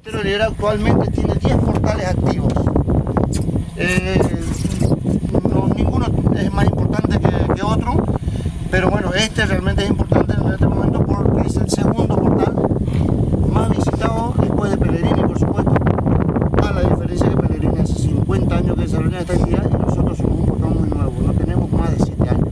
Pero Rivera actualmente tiene 10 portales activos. Ninguno es más importante que otro, pero bueno, este realmente es importante en este momento porque es el segundo portal más visitado después de Pellegrini, por supuesto. A la diferencia que Pellegrini hace 50 años que desarrolla esta actividad y nosotros somos un portal muy nuevo, no tenemos más de 7 años.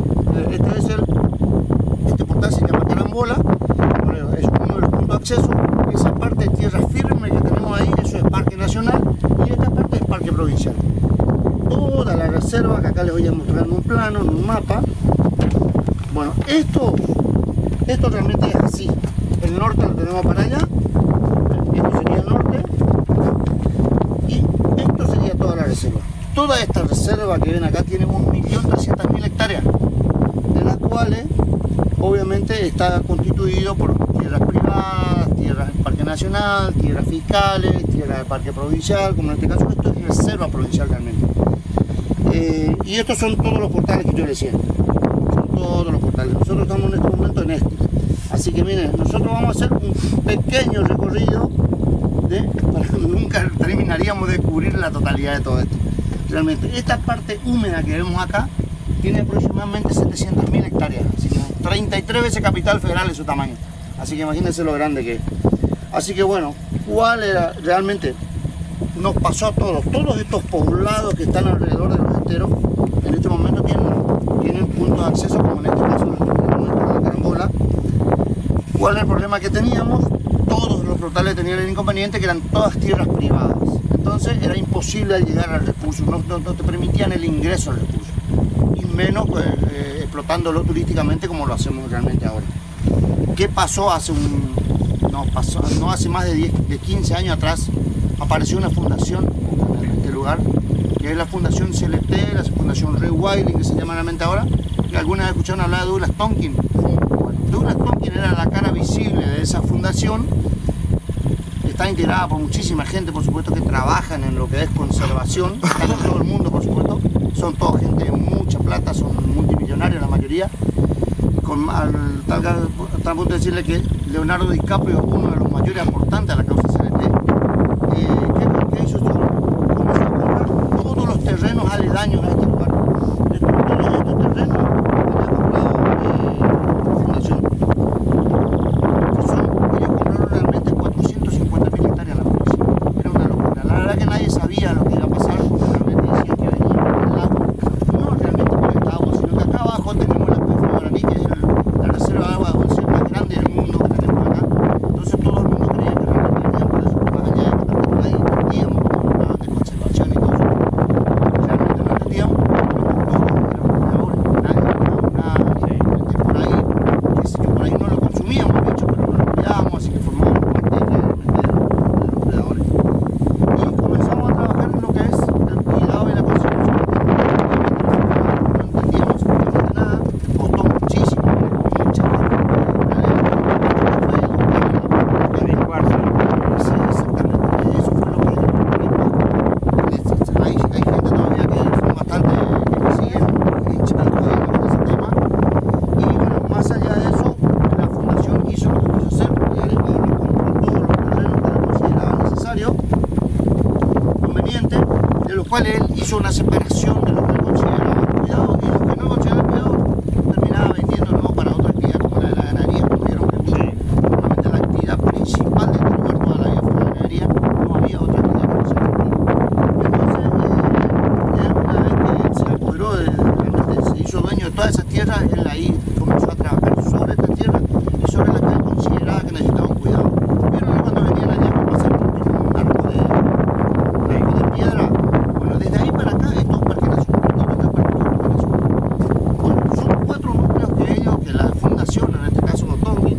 Este portal se llama Carambola, es uno de los puntos de acceso. Esa parte de tierra firme que tenemos ahí, eso es Parque Nacional, y esta parte es Parque Provincial. Toda la reserva, que acá les voy a mostrar en un plano, en un mapa. Bueno, esto realmente es así. El norte lo tenemos para allá, esto sería el norte, y esto sería toda la reserva. Toda esta reserva que ven acá tiene 1.300.000 hectáreas, de las cuales obviamente está constituido por tierras privadas, tierras del Parque Nacional, tierras fiscales, tierras del Parque Provincial, como en este caso esto es reserva provincial realmente. Y estos son todos los portales que yo les decía, son todos los portales. Nosotros estamos en este momento en este. Así que miren, nosotros vamos a hacer un pequeño recorrido nunca terminaríamos de cubrir la totalidad de todo esto. Realmente, esta parte húmeda que vemos acá tiene aproximadamente 700.000 hectáreas, así que 33 veces Capital Federal en su tamaño. Así que imagínense lo grande que es. Así que bueno, ¿cuál era realmente? Nos pasó a todos estos poblados que están alrededor de los esteros, en este momento tienen puntos de acceso, como en este caso la Carambola. ¿Cuál es el problema que teníamos? Todos los portales tenían el inconveniente que eran todas tierras privadas, entonces era imposible llegar al refugio, no te permitían el ingreso al refugio, y menos explotándolo turísticamente como lo hacemos realmente ahora. ¿Qué pasó? No hace más de 15 años atrás apareció una fundación en este lugar, que es la Fundación CLT, la Fundación Rewilding, que se llama realmente ahora, que alguna vez escucharon hablar de Douglas Tonkin. Bueno, Douglas Tonkin era la cara visible de esa fundación, está integrada por muchísima gente, por supuesto, que trabajan en lo que es conservación, están en todo el mundo, por supuesto, son toda gente de mucha plata, son multimillonarios la mayoría, al tal punto de decirle que Leonardo DiCaprio es uno de los mayores aportantes a la causa CLT. ¿Qué hizo yo? Comenzó a comprar todos los terrenos aledaños a este lugar. Todos estos terrenos había comprado la fundación. Ellos compraron realmente 450.000 hectáreas a la provincia. Era una locura. La verdad que nadie sabía lo que iba a pasar, porque realmente decían que venía el agua. No realmente por esta agua, sino que acá abajo tenemos la Cueva Guaraní, que es la reserva de agua dulce más grande del mundo que tenemos acá. Entonces todo el mundo creía que realmente venían por eso, más allá de que nadie entendíamos cómo hablaban de conservación y todo eso. Realmente no entendíamos, pero todo era por ahora, nadie por ahí, qué sé yo, por ahí no lo consumíamos, de hecho, pero no lo cuidábamos, así que formábamos parte de los predadores. Y comenzamos a trabajar en lo que es el cuidado y la conservación. No entendíamos absolutamente nada, costó muchísimo, mucha plata. Hay gente todavía que son bastante que siguen hinchados todavía con ese tema. Y bueno, más allá de eso, la fundación hizo lo que quiso hacer, y al Ecuador compró todos los terrenos que él consideraba necesario, conveniente, de los cuales él hizo una separación de lo que él consideraba cuidado y los que no consideraban cuidado terminaba vendiéndolo para otra actividad como la de la ganadería. Como vieron que realmente la actividad principal de este lugar toda la vida fue la ganadería, no había otra actividad que no se entonces, él, una vez que él se apoderó, realmente se hizo dueño de todas esas tierras, él ahí comenzó a trabajar sobre estas tierras y sobre las que él consideraba que necesitaban cuidado. ¿Vieron cuando venían allá con pasar un arco de piedra? Bueno, desde ahí para acá es todo un parque nacional, todo este parque es un parque nacional. Bueno, son 4 núcleos que la fundación, en este caso Tonkin,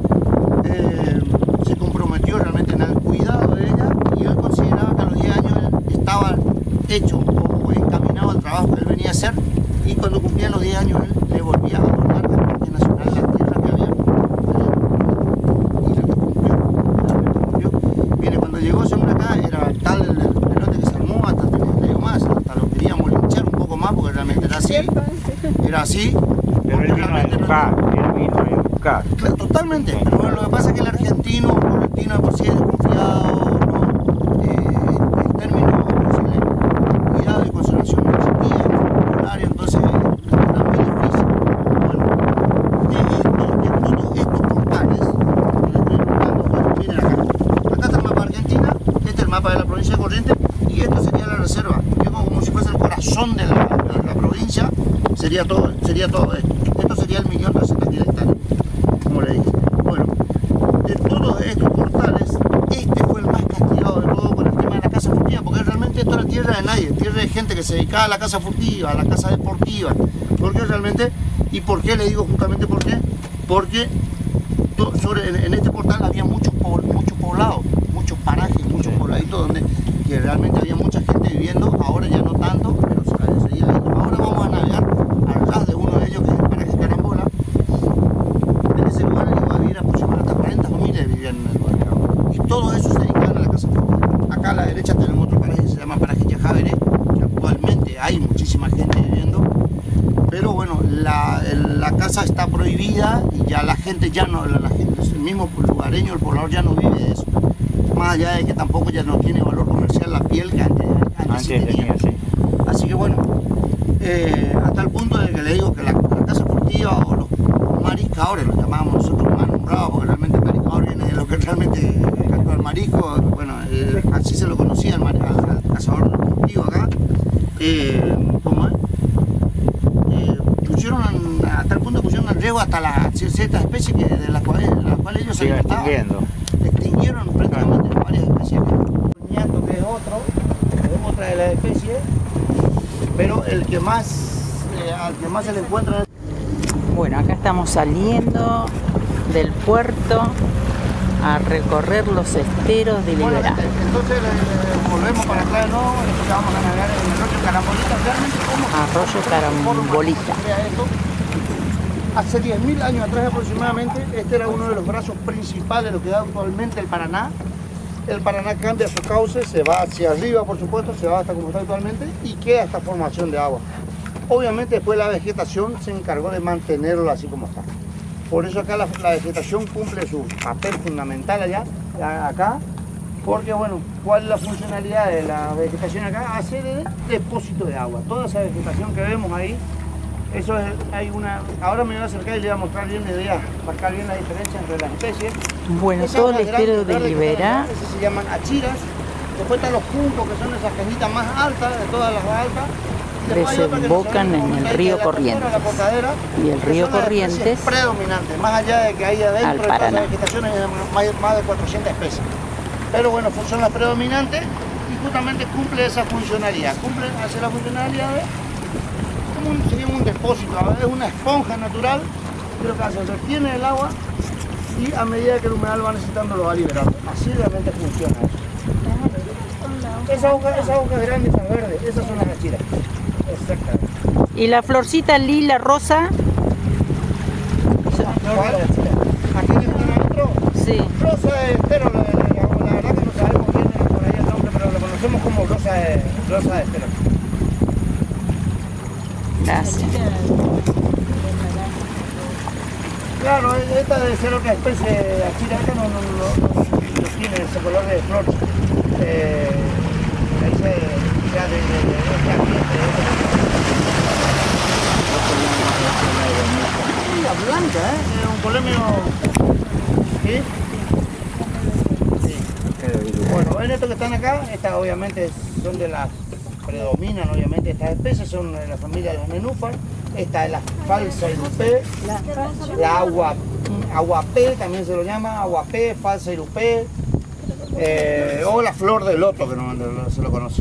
se comprometió realmente en el cuidado de ella, y él consideraba que a los 10 años él estaba hecho o encaminado al trabajo que él venía a hacer, y cuando cumplía los 10 años él le volvía a donar al Parque Nacional la tierra que había, y lo que cumplió. Mire, cuando llegó ese hombre acá era tal el pelote que se armó, hasta le digo más, hasta lo queríamos linchar un poco más porque realmente era así. Pero él vino a educar. Totalmente, pero bueno, lo que pasa es que el argentino de por sí es desconfiado, reserva, como si fuese el corazón de la provincia, sería todo esto. Esto sería el 1.300.000 hectáreas, como le dije. Bueno, de todos estos portales, este fue el más castigado de todo con el tema de la caza furtiva, porque realmente esto era tierra de nadie, tierra de gente que se dedicaba a la caza furtiva, a la caza deportiva, porque realmente, ¿y por qué le digo justamente por qué? Porque en este portal había muchos poblados, muchos parajes, muchos pobladitos donde que realmente había mucha gente viviendo, ahora ya no tanto, pero se seguía viendo. Ahora vamos a navegar al ras de uno de ellos, que es el paraje Carambola. En ese lugar iba a vivir aproximadamente hasta 40 familias vivían en el lugar. Y todos esos se dedicaban a la caza furtiva. Acá a la derecha tenemos otro paraje que se llama Paraje Yajavere, que actualmente hay muchísima gente viviendo. Pero bueno, la caza está prohibida y ya la gente ya no, el mismo lugareño, el poblador ya no vive de eso. Más allá de que tampoco ya no tiene valor comercial la piel que antes sí tenía. Sí. Así que bueno, hasta el punto de que le digo que la caza furtiva o los mariscadores, los llamábamos nosotros más nombrados, porque realmente el mariscador viene de lo que realmente el marisco, bueno, así se lo conocía al cazador furtivo acá. ¿Cómo es? Hasta el punto que pusieron en riesgo hasta las ciertas especies de las cuales ellos se extinguieron prácticamente varias especies. El ñato, que es otra de las especies, pero el que más, al que más se le encuentra. Bueno, acá estamos saliendo del puerto a recorrer los esteros de Liberá. Entonces volvemos para atrás de nuevo, entonces vamos a navegar en el arroyo Carambolita. Realmente, ¿cómo Arroyo Carambolita. Hace 10.000 años atrás aproximadamente, este era uno de los brazos principales de lo que da actualmente el Paraná. El Paraná cambia su cauce, se va hacia arriba, por supuesto, se va hasta como está actualmente y queda esta formación de agua. Obviamente después la vegetación se encargó de mantenerlo así como está. Por eso acá la vegetación cumple su papel fundamental acá, porque bueno, ¿cuál es la funcionalidad de la vegetación acá? Hacer el depósito de agua. Toda esa vegetación que vemos ahí, eso es, ahora me voy a acercar y le voy a mostrar bien, le voy a marcar bien la diferencia entre las especies. Bueno, todo el estero de Liberá. Esas se llaman achiras. Después están los juncos, que son esas cañitas más altas, de todas las altas. Desembocan en el río Corrientes. Y el río Corrientes predominante, más allá de que hay adentro de todas las vegetaciones más de 400 especies. Pero bueno, son las predominantes y justamente cumple esa funcionalidad. Hace la funcionalidad sería un depósito, es una esponja natural que lo que hace es retiene el agua y a medida que el humedal va necesitando lo va liberando. Así realmente funciona eso. Esas hojas grandes, esas verdes, esas son las achiras. Exactamente. ¿Y la florcita lila rosa? ¿Cuál? ¿Aquellos que están adentro? Sí. Rosa de estero, la verdad que no sabemos bien por ahí el nombre, pero lo conocemos como rosa de estero. Gracias. Claro, esta debe ser otra especie de achira, esta no tiene ese color de flor. La blanca, es un polemio. ¿Sí? Sí. Bueno, en estos que están acá, estas obviamente son de las predominan, obviamente estas especies son de la familia de las nenúfar. Esta es la falsa irupé, la aguapé también se lo llama, aguapé, falsa irupé, o la flor de loto que no se lo conoce.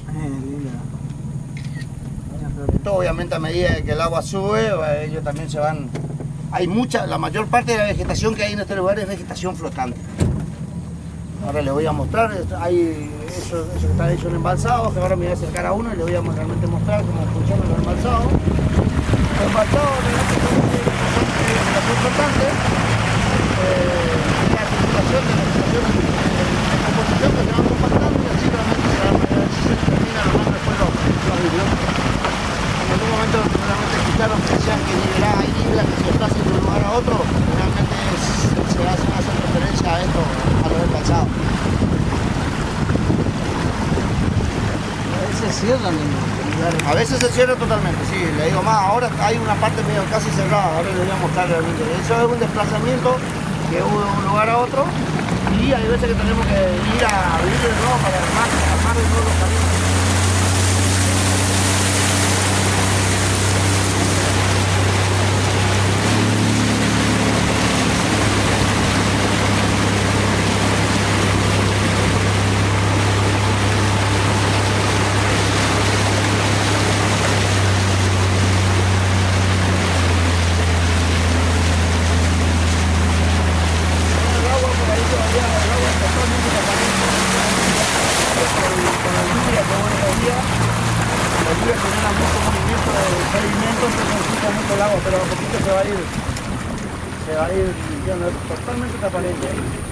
Esto obviamente a medida que el agua sube, ellos también se van. La mayor parte de la vegetación que hay en este lugar es vegetación flotante. Ahora les voy a mostrar, hay eso que está hecho en embalsados, que ahora me voy a acercar a uno y les voy a realmente mostrar cómo funcionan los embalsados. Los embalsados realmente son vegetación flotante, la circulación de la composición que se van compactando y así realmente se termina armando después los vidrios. En algún momento realmente escucharon que decían que Liberá hay islas que se desplazan de un lugar a otro, realmente se hace referencia a esto, a los embalsados. Se cierran en lugares. A veces se cierra totalmente, sí, le digo más, ahora hay una parte medio casi cerrada, ahora les voy a mostrar realmente. Eso es un desplazamiento que hubo de un lugar a otro y hay veces que tenemos que ir a abrir de nuevo para armar de nuevo los caminos. entonces necesita mucho el agua, pero a poquito se va a ir limpiando, es totalmente transparente.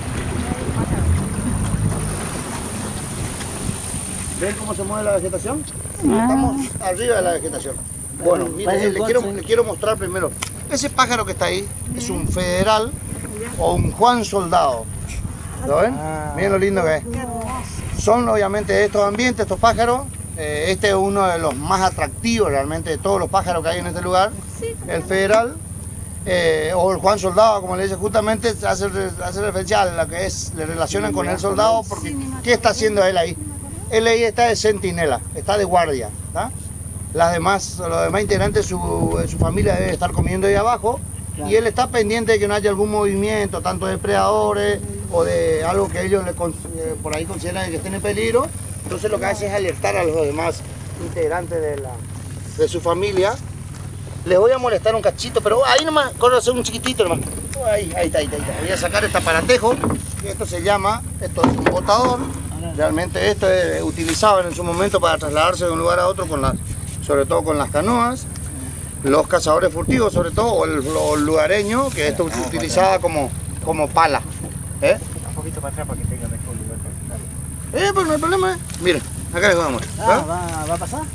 ¿Ven cómo se mueve la vegetación? Estamos arriba de la vegetación. Bueno, mire, le quiero mostrar primero. Ese pájaro que está ahí es un federal o un Juan Soldado. ¿Lo ven? Miren lo lindo que es. Son obviamente estos ambientes, estos pájaros. Este es uno de los más atractivos realmente de todos los pájaros que hay en este lugar. El federal o el Juan Soldado, como le dice, justamente hace referencia a lo que es, le relacionan con el soldado porque ¿qué está haciendo él ahí? Él ahí está de centinela, está de guardia. ¿Tá? Los demás integrantes de su familia deben estar comiendo ahí abajo. Claro. Y él está pendiente de que no haya algún movimiento, tanto de depredadores o de algo que ellos por ahí consideran que estén en peligro. Entonces lo que hace es alertar a los demás integrantes de su familia. Les voy a molestar un cachito, pero ahí nomás, corre a hacer un chiquitito nomás. Ahí está. Voy a sacar este aparatejo, esto es un botador. Realmente esto es utilizado en su momento para trasladarse de un lugar a otro, sobre todo con las canoas. Los cazadores furtivos, sobre todo, o el lugareño, que esto se utilizaba como pala. Un poquito para atrás para que tenga mejor lugar. Pues no hay problema. Miren, acá les voy a mostrar. ¿Va a pasar?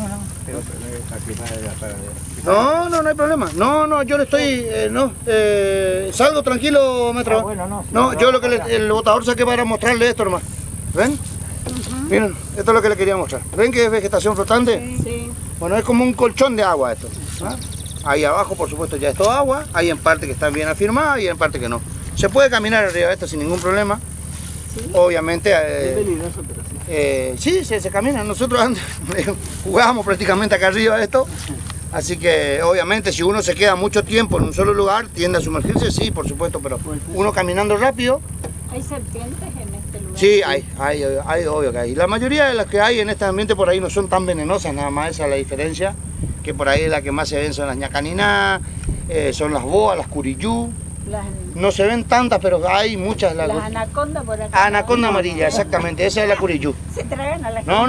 No hay problema. No, yo le estoy... salgo tranquilo, maestro. No, yo el botador saqué para mostrarle esto nomás. ¿Ven? Miren, esto es lo que le quería mostrar. ¿Ven que es vegetación flotante? Sí. Bueno, es como un colchón de agua esto. ¿Ah? Ahí abajo, por supuesto, ya es todo agua. Hay en parte que están bien afirmadas y en parte que no. Se puede caminar arriba de esto sin ningún problema. ¿Sí? Obviamente... es peligroso, pero sí. Sí, se camina. Nosotros antes jugábamos prácticamente acá arriba de esto. Así que, obviamente, si uno se queda mucho tiempo en un solo lugar, tiende a sumergirse, sí, por supuesto. Pero uno caminando rápido... ¿Hay serpientes en este lugar? Sí, hay, obvio que hay. La mayoría de las que hay en este ambiente por ahí no son tan venenosas, nada más esa es la diferencia. Que por ahí la que más se ven son las ñacaniná, son las boas, las curiyú. No se ven tantas, pero hay muchas. Las anacondas por acá. Anaconda amarilla, exactamente, esa es la curiyú. ¿Se tragan a la gente?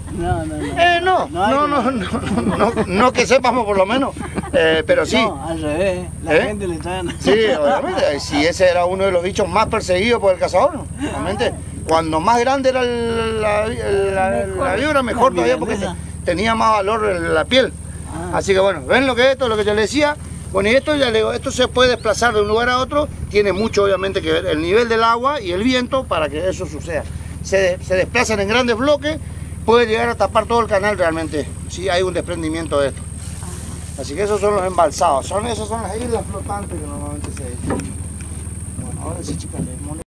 No que sepamos por lo menos, pero sí. No, al revés, la gente le traen. Sí, obviamente, si ese era uno de los bichos más perseguidos por el cazador, ¿no? Realmente, cuando más grande era la víbora, mejor todavía porque tenía más valor la piel. Así que bueno, ven lo que es esto, lo que yo le decía. Bueno, y esto se puede desplazar de un lugar a otro, tiene mucho obviamente que ver el nivel del agua y el viento para que eso suceda. Se desplazan en grandes bloques, puede llegar a tapar todo el canal realmente, si hay un desprendimiento de esto. Así que esos son los embalsados, esas son las islas flotantes que normalmente se... Bueno, ahora sí chicas, les